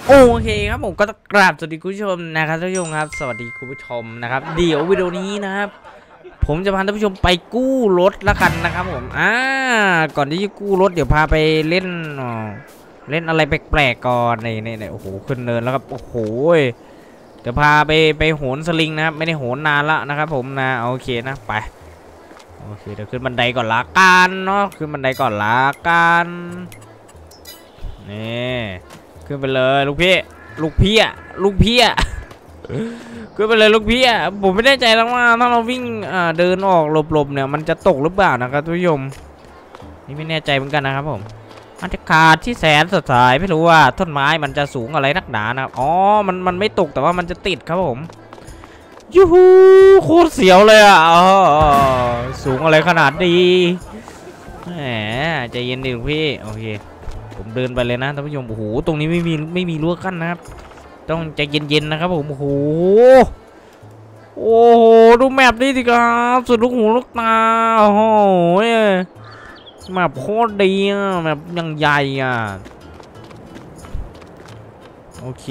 โอเคครับผมก็กราบสวัสดีคุณผู้ชมนะครับท่านผู้ชมครับสวัสดีคุณผู้ชมนะครับเดี๋ยววิดีโอนี้นะครับผมจะพาท่านผู้ชมไปกู้รถละกันนะครับผมก่อนที่จะกู้รถเดี๋ยวพาไปเล่นเล่นอะไรแปลกๆก่อนในโอ้โหขึ้นเนินแล้วครับโอ้โหเดี๋ยวพาไปโหนสลิงนะครับไม่ได้โหนนานละนะครับผมนะโอเคนะไปโอเคเดี๋ยวขึ้นบันไดก่อนละกันเนาะขึ้นบันไดก่อนละกันนี่ขึ้นไปเลยลูกพี่ขึ้นไปเลยลูกพี่ผมไม่แน่ใจแล้วว่าถ้าเราวิ่งเดินออกหลบเนี่ยมันจะตกหรือเปล่านะครับทุกผู้ชมนี่ไม่แน่ใจเหมือนกันนะครับผมมันจะขาดที่แสนสดใสไม่รู้ว่าต้นไม้มันจะสูงอะไรนักหนานะอ๋อมันไม่ตกแต่ว่ามันจะติดครับผมยูฮูโคตรเสียวเลยสูงอะไรขนาดนี้แหมใจเย็นดิลูกพี่โอเคผมเดินไปเลยนะท่านผู้ชมโอ้โหตรงนี้ไม่มีรั้วกั้นนะครับต้องใจเย็นๆนะครับผมโอ้โหดูแมปนี่สิครับสุดลูกหูลูกตาโอ้โหแมปโคตรดีแมปยังใหญ่โอเค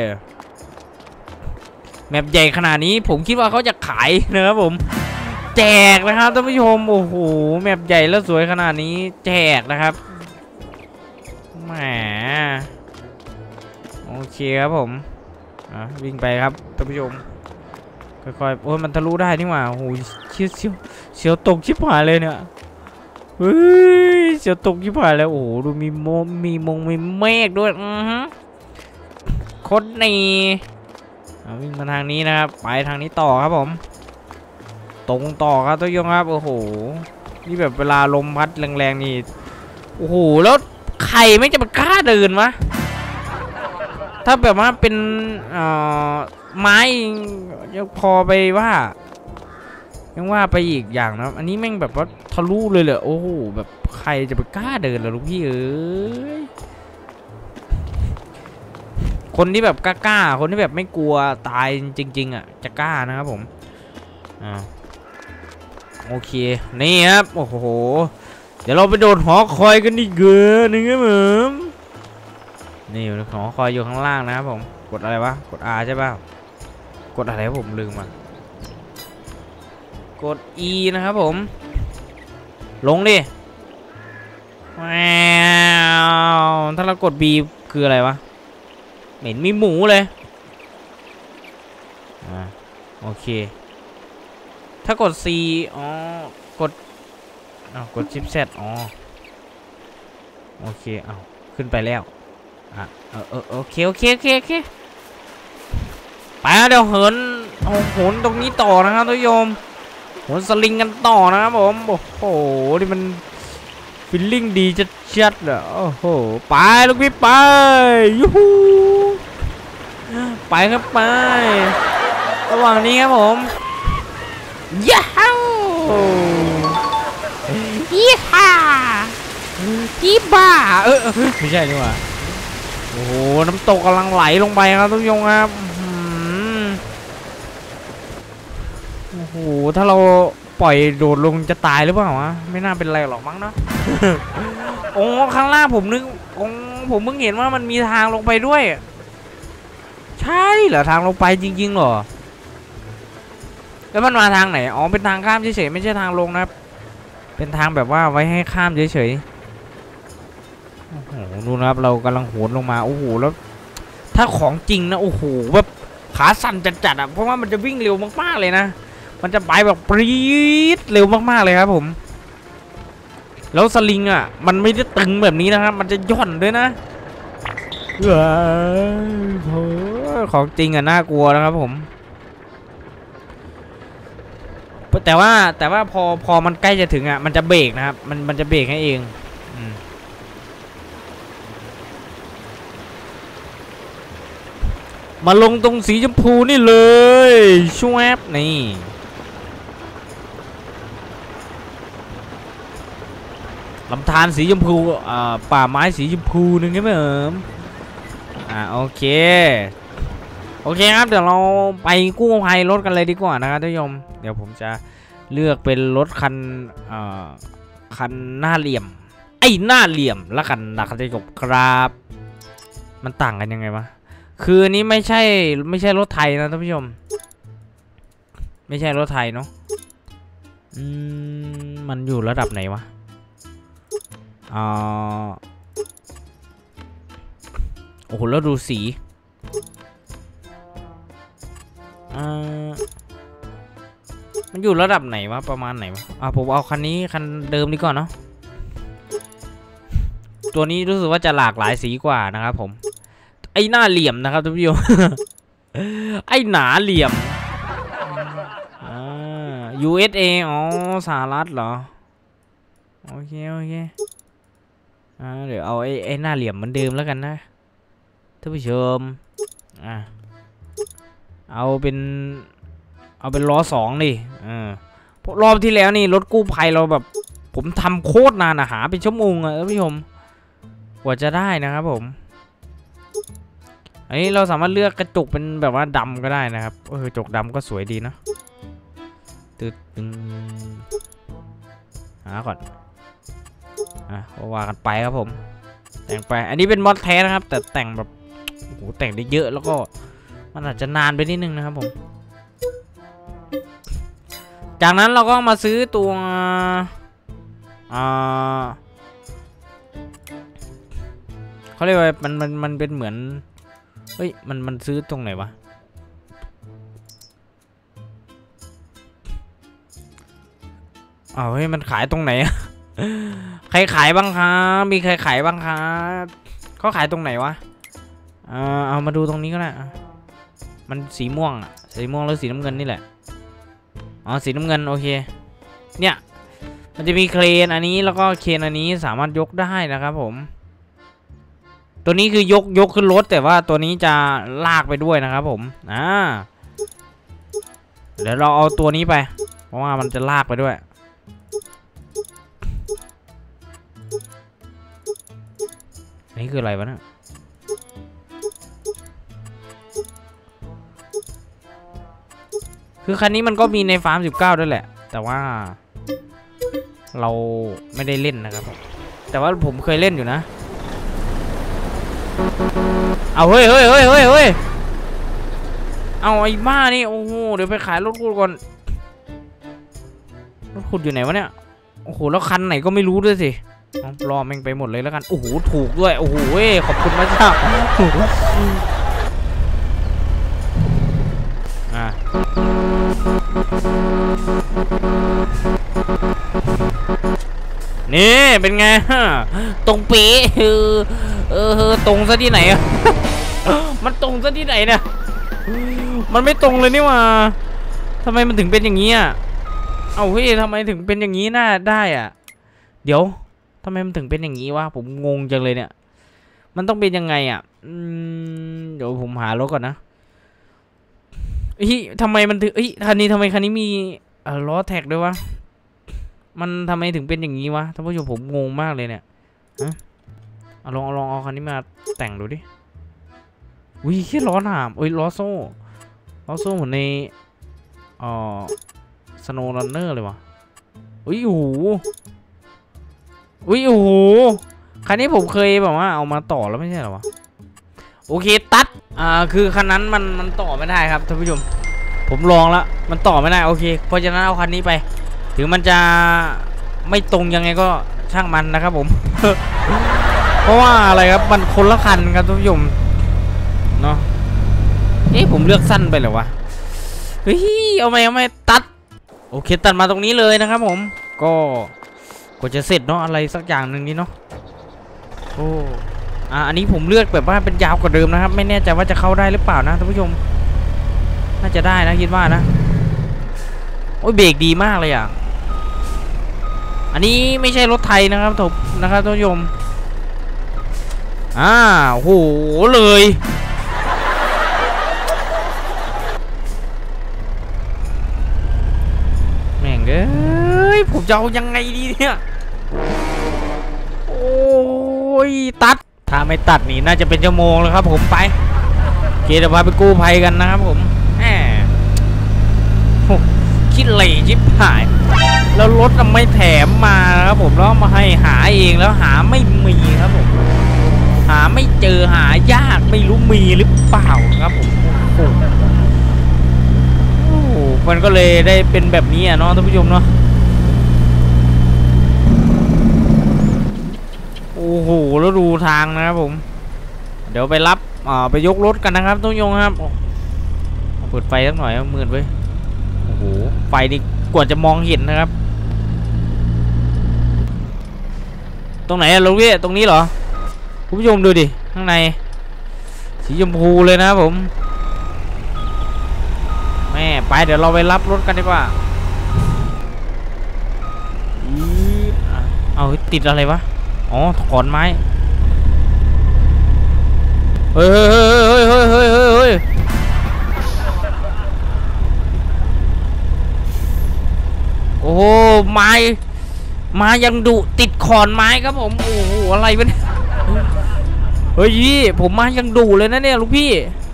แมปใหญ่ขนาดนี้ผมคิดว่าเขาจะขายนะครับผมแจกนะครับท่านผู้ชมโอ้โหแมปใหญ่แล้วสวยขนาดนี้แจกนะครับแหมโอเคครับผมวิ่งไปครับท่านผู้ชมค่อยๆโอ้ยมันทะลุได้นี่หว่าโอ้โหเชียวตกชิบหายเลยเนี่ยเฮ้ยเชียวตกชิบหายแล้วโอ้โหดูมีเมฆด้วยโคตรนี่วิ่งมาทางนี้นะครับไปทางนี้ต่อครับผมตรงต่อครับท่านผู้ชมครับโอ้โหนี่แบบเวลาลมพัดแรงๆนี่โอ้โหแล้วใครไม่จะมากล้าเดินวะถ้าแบบว่าเป็นไม้ยังพอไปว่ายังว่าไปอีกอย่างนะอันนี้แม่งแบบว่าทะลุเลยเหรอโอ้โหแบบใครจะไปกล้าเดินล่ะลูกพี่เอ้ยคนที่แบบกล้าคนที่แบบไม่กลัวตายจริงๆจะกล้านะครับผมโอเคนี่ครับโอ้โหเดี๋ยวเราไปโดดหอคอยกันดีเกินนึงครับผมนี่หอคอยอยู่ข้างล่างนะครับผมกดอะไรวะกด R ใช่ป่ะกดอะไรผมลืมกด E นะครับผมลงดิว้าวถ้าเรากด B คืออะไรวะเหม็นมีหมูเลยโอเคถ้ากด C กดชิป Z โอเคขึ้นไปแล้วโอเคไปเดี๋ยวเหินตรงนี้ต่อนะครับทุกโยมโหนสลิงกันต่อนะครับผมโอ้โหนี่มันฟีลลิ่งดีชัดๆเลยโอ้โหไปลูกพี่ไปยูฮูไปครับไประหว่างนี้ครับผมย้าวยี่ห้ายี่บ้าไม่ใช่นี่หว่าโอ้โหน้ำตกกำลังไหลลงไปครับทุกยงครับโอ้โหถ้าเราปล่อยโดดลงจะตายหรือเปล่าวะไม่น่าเป็นไรหรอกมั้งเนาะโอ้ข้างล่างผมนึกผมเพิ่งเห็นว่ามันมีทางลงไปด้วยใช่เหรอทางลงไปจริงๆเหรอแล้วมันมาทางไหนเป็นทางข้ามเฉยๆไม่ใช่ทางลงนะครับเป็นทางแบบว่าไว้ให้ข้ามเฉยๆโอ้โหดูนะครับเรากำลังโหนลงมาโอ้โหแล้วถ้าของจริงนะโอ้โหแบบขาสั่นจัดเพราะว่ามันจะวิ่งเร็วมากๆเลยนะมันจะไปแบบปรี๊ดเร็วมากๆเลยครับผมแล้วสลิงมันไม่ได้ตึงแบบนี้นะครับมันจะย่อนด้วยนะของจริงน่ากลัวนะครับผมแต่ว่าพอมันใกล้จะถึงมันจะเบรกนะครับมันจะเบรกให้เองมาลงตรงสีชมพูนี่เลยช่วยนี่ลำธารสีชมพูป่าไม้สีชมพูนึงใช่ไหมโอเคครับเดี๋ยวเราไปกู้ภัยรถกันเลยดีกว่านะครับท่านผู้ชมเดี๋ยวผมจะเลือกเป็นรถคันหน้าเหลี่ยมหน้าเหลี่ยมแล้วกันนะครับท่านผู้ชมครับมันต่างกันยังไงวะคืออันนี้ไม่ใช่รถไทยนะท่านผู้ชมไม่ใช่รถไทยเนาะมันอยู่ระดับไหนวะโอ้โหแล้วดูสีมันอยู่ระดับไหนวะประมาณไหนวะผมเอาคันนี้คันเดิมดีก่อนเนาะตัวนี้รู้สึกว่าจะหลากหลายสีกว่านะครับผมไอ้หน้าเหลี่ยมนะครับท่านผู้ชม ไอ้หนาเหลี่ยมUSA อ๋อสหรัฐเหรอโอเคเดี๋ยวเอาไอ้หน้าเหลี่ยมเหมือนเดิมแล้วกันนะท่านผู้ชมเอาเป็นล้อ2ดิรอบที่แล้วนี่รถกู้ภัยเราแบบผมทำโคตรนานหาเป็นชั่วโมงท่านผู้ชมกว่าจะได้นะครับผมอันนี้เราสามารถเลือกกระจกเป็นแบบว่าดำก็ได้นะครับกระจกดำก็สวยดีนะหาก่อนว่ากันไปครับผมแต่งไปอันนี้เป็นมอดแท้นะครับแต่แต่งแบบโอ้โหแต่งได้เยอะแล้วก็มันอาจจะนานไปนิดนึงนะครับผมจากนั้นเราก็มาซื้อตัวเขาเรียกว่ามันเป็นเหมือนเฮ้ยมันซื้อตรงไหนวะเฮ้ยมันขายตรงไหน ใครขายบ้างครับมีใครขายบ้างครับเขาขายตรงไหนวะเอามาดูตรงนี้ก็ได้มันสีม่วงสีม่วงแล้วสีน้ำเงินนี่แหละสีน้ำเงินโอเคเนี่ยมันจะมีเครนอันนี้แล้วก็เครนอันนี้สามารถยกได้นะครับผมตัวนี้คือยกขึ้นรถแต่ว่าตัวนี้จะลากไปด้วยนะครับผมเดี๋ยวเราเอาตัวนี้ไปเพราะว่ามันจะลากไปด้วยนี่คืออะไรวะเนี่ยคือคันนี้มันก็มีในฟาร์ม19ด้วยแหละแต่ว่าเราไม่ได้เล่นนะครับแต่ว่าผมเคยเล่นอยู่นะเอาเฮ้ยเอาไอ้บ้านี่โอ้โหเดี๋ยวไปขายรถขุดก่อนรถขุดอยู่ไหนวะเนี่ยโอ้โหแล้วคันไหนก็ไม่รู้ด้วยสิรอแม่งไปหมดเลยแล้วกันโอ้โหถูกด้วยโอ้โหขอบคุณมากจ้านี่เป็นไงตรงปีตรงซะที่ไหนอะ มันตรงซะที่ไหนเนี่ยมันไม่ตรงเลยนี่ว่าทำไมมันถึงเป็นอย่างนี้อ่ะเอาเฮ้ยทำไมถึงเป็นอย่างนี้น่าได้อ่ะเดี๋ยวทำไมมันถึงเป็นอย่างนี้วะผมงงจังเลยเนี่ยมันต้องเป็นยังไงอ่ะเดี๋ยวผมหารถก่อนนะทำไมมันถึงคันนี้มีล้อแท็กด้วยวะมันทำไมถึงเป็นอย่างนี้วะท่านผู้ชมผมงงมากเลยเนี่ยลองเอาคันนี้มาแต่งดูดิแค่ล้อหนามล้อโซ่เหมือนในสโนว์รันเนอร์เลยวะโอ้โหคันนี้ผมเคยแบบว่าเอามาต่อแล้วไม่ใช่หรอวะโอเคตัดคือคันนั้นมันต่อไม่ได้ครับท่านผู้ชมผมลองแล้วมันต่อไม่ได้โอเคเพราะฉะนั้นเอาคันนี้ไปถึงมันจะไม่ตรงยังไงก็ช่างมันนะครับผม เพราะว่าอะไรครับมันคนละคันครับท่านผู้ชมเนาะผมเลือกสั้นไปเหรอวะเอาไม่ตัดโอเคตัดมาตรงนี้เลยนะครับผมก็จะเสร็จเนาะอะไรสักอย่างหนึ่งนี้เนาะอันนี้ผมเลือกแบบว่าเป็นยาวกว่าเดิมนะครับไม่แน่ใจว่าจะเข้าได้หรือเปล่านะท่านผู้ชมน่าจะได้นะคิดว่านะเบรกดีมากเลยอ่ะอันนี้ไม่ใช่รถไทยนะครับท่านผู้ชมโหเลยแม่งผมจะเอายังไงดีเนี่ยตัดถ้าไม่ตัดนี่น่าจะเป็นชั่วโมงเลยครับผมไปเดี๋ยวพาไปกู้ภัยกันนะครับผมคิดเลยชิบหายแล้วรถไม่แถมมาครับผมแล้วมาให้หาเองแล้วหาไม่มีครับผมหาไม่เจอหายากไม่รู้มีหรือเปล่าครับผมโอ้โหมันก็เลยได้เป็นแบบนี้อ่ะเนาะท่านผู้ชมเนาะโอ้โหแล้วดูทางนะครับผมเดี๋ยวไปรับไปยกรถกันนะครับท่านผู้ชมครับเปิดไฟสักหน่อยมืดเว้ยโอ้โหไฟนี่กว่าจะมองเห็นนะครับตรงไหนอะลุงพี่ตรงนี้เหรอคุณผู้ชมดูดิข้างในสีชมพูเลยนะครับผมแม่ไปเดี๋ยวเราไปรับรถกันดีกว่าเอาติดอะไรวะอ๋อขอนไม้เฮ้ยโอ้โหไม้ยังดุติดขอนไม้ครับผมโอ้โหอะไรวะเนี่ยเฮ้ยพี่ผมมายังดุเลยนะเนี่ยลูกพี่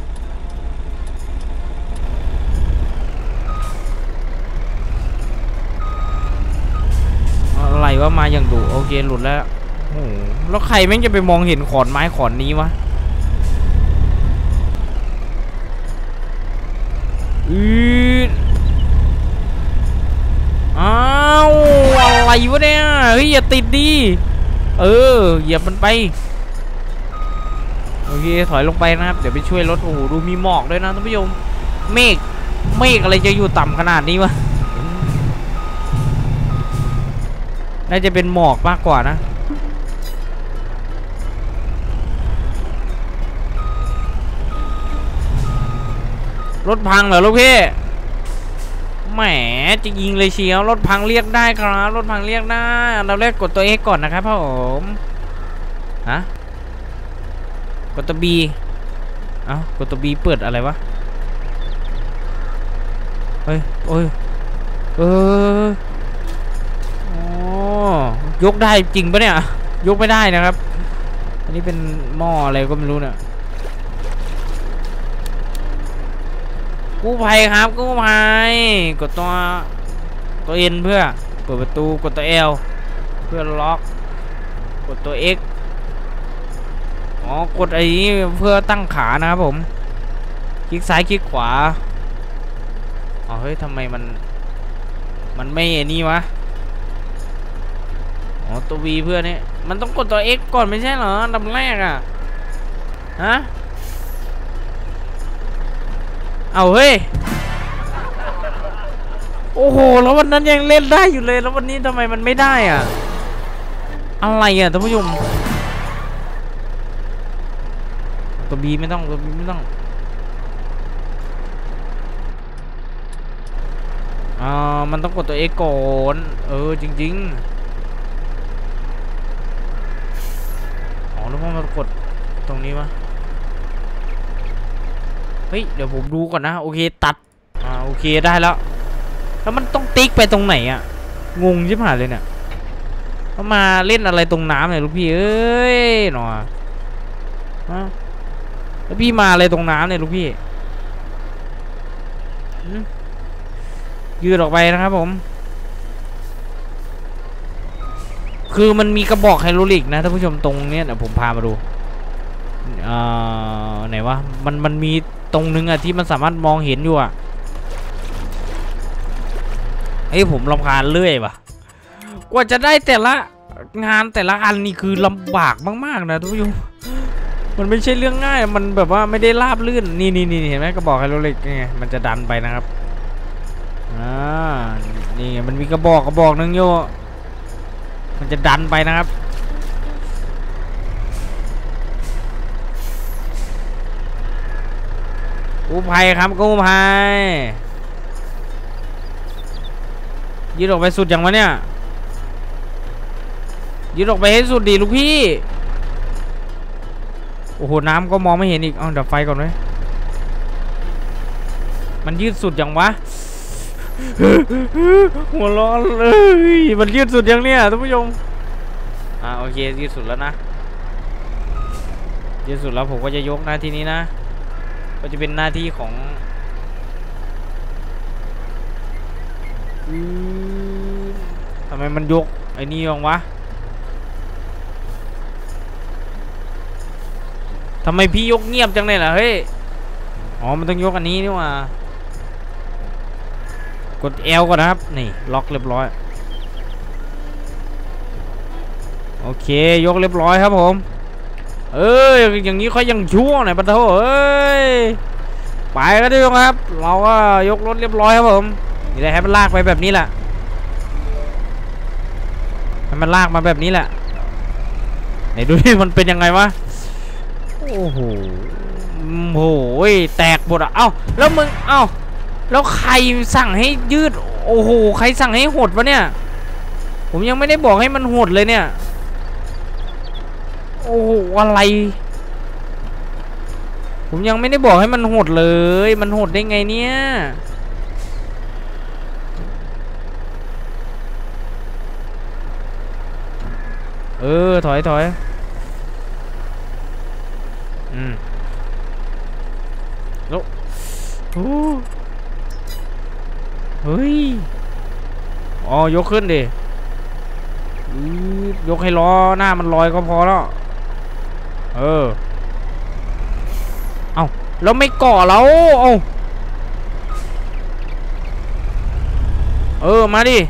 อะไรวะมายังดุโอเคหลุดแล้วโอ้โหแล้วใครแม่งจะไปมองเห็นขอนไม้ขอนนี้วะอ้าวอะไรวะเนี่ยเฮ้ยอย่าติดดิเหยียบมันไปโอเคถอยลงไปนะครับเดี๋ยวไปช่วยรถโอ้โหดูมีหมอกด้วยนะท่านผู้ชมเมฆอะไรจะอยู่ต่ำขนาดนี้วะน่าจะเป็นหมอกมากกว่านะรถพังเหรอลูกพี่แหมจะยิงเลยเชียวรถพังเรียกได้ครับรถพังเรียกได้เราแรกกดตัว X ก่อนนะครับผมฮะกดตัว B เอ้ากดตัว B เปิดอะไรวะเฮ้ยโอ้ยโอ้ยกได้จริงปะเนี่ยยกไม่ได้นะครับอันนี้เป็นหม้ออะไรก็ไม่รู้เนี่ยกู้ภัยครับกู้ภัยกดตัว N เพื่อเปิดประตูกดตัว L เพื่อล็อกกดตัว X อ๋อกดไอ้นี้เพื่อตั้งขานะครับผมคลิกซ้ายคลิกขวาอ๋อเฮ้ยทำไมมันไม่ไอ้นี่วะอ๋อตัว V เพื่อนี่มันต้องกดตัว X ก่อนไม่ใช่เหรออันดับแรกอ่ะฮะเอาเฮ้ยโอ้โหแล้ววันนั้นยังเล่นได้อยู่เลยแล้ววันนี้ทำไมมันไม่ได้อ่ะอะไรอ่ะท่านผู้ชมตัว B ไม่ต้องตัว B ไม่ต้องมันต้องกดตัว X ก่อนจริงๆอ๋อแล้วมันกดตรงนี้วะเฮ้ยเดี๋ยวผมดูก่อนนะโอเคตัดโอเคได้แล้วแล้วมันต้องติ๊กไปตรงไหนอ่ะงงชิบหายเลยเนี่ยเขามาเล่นอะไรตรงน้ำเนี่ยลูกพี่เอ้ยหนอแล้วพี่มาอะไรตรงน้ำเนี่ยลูกพี่ยืดออกไปนะครับผมคือมันมีกระบอกไฮดรอลิกนะท่านผู้ชมตรงเนี้ยเดี๋ยวผมพามาดูไหนวะมันมีตรงนึงอะที่มันสามารถมองเห็นอยู่อะเฮ้ยผมรำคาญเรื่อยว่ะกว่าจะได้แต่ละงานแต่ละอันนี่คือลำบากมากๆนะทุกผู้ชมมันไม่ใช่เรื่องง่ายมันแบบว่าไม่ได้ราบลื่นนี่เห็นไหมกระบอกไฮดรอลิกไงมันจะดันไปนะครับนี่มันมีกระบอกนึงโยมันจะดันไปนะครับกู้ภัยครับกู้ภัยยืดออกไปสุดอย่างวะเนี่ยยืดออกไปให้สุดดีลูกพี่โอ้โหน้ำก็มองไม่เห็นอีกเอาดับไฟก่อนไว้มันยืดสุดอย่างวะหัวร้อนเลยมันยืดสุดอย่างเนี้ยท่านผู้ชมโอเคยืดสุดแล้วนะยืดสุดแล้วผมก็จะยกหน้าที่นี้นะก็จะเป็นหน้าที่ของทำไมมันยกไอ้นี่ยองวะทำไมพี่ยกเงียบจังเลยล่ะเฮ้ยอ๋อมันต้องยกอันนี้นี่ว่ากด L ก่อนนะครับนี่ล็อกเรียบร้อยโอเคยกเรียบร้อยครับผมอย่างนี้ค่อยยังชั่วหน่อยปะโถเอ้ยไปก็ได้ครับเราก็ยกรถเรียบร้อยครับผมนี่แหละให้มันลากไปแบบนี้แหละให้มันลากมาแบบนี้แหละไหนดูดิมันเป็นยังไงวะโอ้โหแตกหมดอ่ะเอ้าแล้วมึงเอ้าแล้วใครสั่งให้ยืดโอ้โหใครสั่งให้หดวะเนี่ยผมยังไม่ได้บอกให้มันหดเลยเนี่ยโอ้โหอะไรผมยังไม่ได้บอกให้มันหดเลยมันหดได้ไงเนี่ยถอยแล้วเฮ้ยอ๋อยกขึ้นดิยกให้ล้อหน้ามันลอยก็พอแล้วเอาแล้วไม่เกาะแล้วมาดิ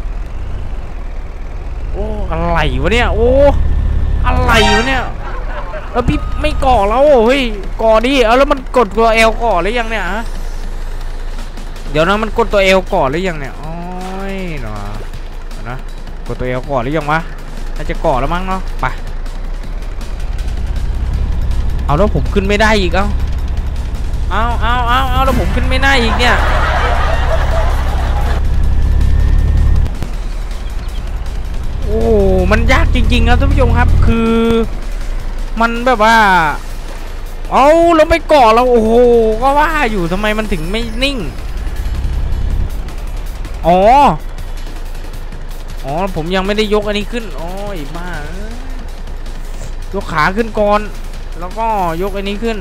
โอ้อะไรวะเนี่ยโอ้อะไรวะเนี่ยพี่ไม่เกาะแล้วเฮ้ยเกาะดิแล้วมันกดตัวเอลเกาะหรือยังเนี่ยฮะเดี๋ยวนะมันกดตัวเอลเกาะหรือยังเนี่ยโอ้ยนะกดตัวเอลเกาะหรือยังวะน่าจะเกาะแล้วมั้งเนาะไปเอาแล้วผมขึ้นไม่ได้อีกเอาแล้วผมขึ้นไม่ได้อีกเนี่ยโอ้มันยากจริงๆครับท่านผู้ชมครับคือมันแบบว่าเราไม่เกาะเราโอ้โหก็ว่าอยู่ทำไมมันถึงไม่นิ่งอ๋อผมยังไม่ได้ยกอันนี้ขึ้นโอ้ยบ้ายกขาขึ้นก่อนแล้วก็ยกอันนี้ขึ้น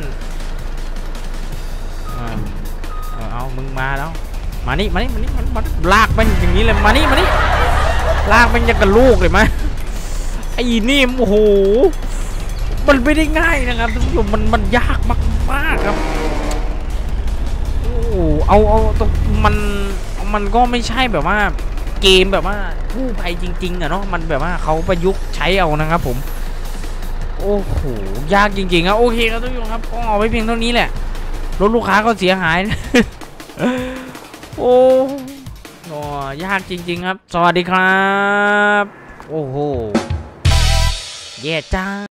เอามึงมาแล้วมานี่มันลากไปอย่างนี้เลยมานี่ลากมันจะกับลูกเลยไหมไอ้นี่โอ้โหมันไม่ได้ง่ายนะครับท่านผู้ชมมันยากมากครับโอ้เอาตรงมันก็ไม่ใช่แบบว่าเกมแบบว่ากู้ภัยจริงๆอะเนาะมันแบบว่าเขาประยุกต์ใช้เอานะครับผมโอ้โหยากจริงๆครับโอเคครับท่านผู้ชมครับก็เอาไว้เพียงเท่านี้แหละรถลูกค้าก็เสียหาย โอ้ยากจริงๆครับสวัสดีครับโอ้โหแย่จ้า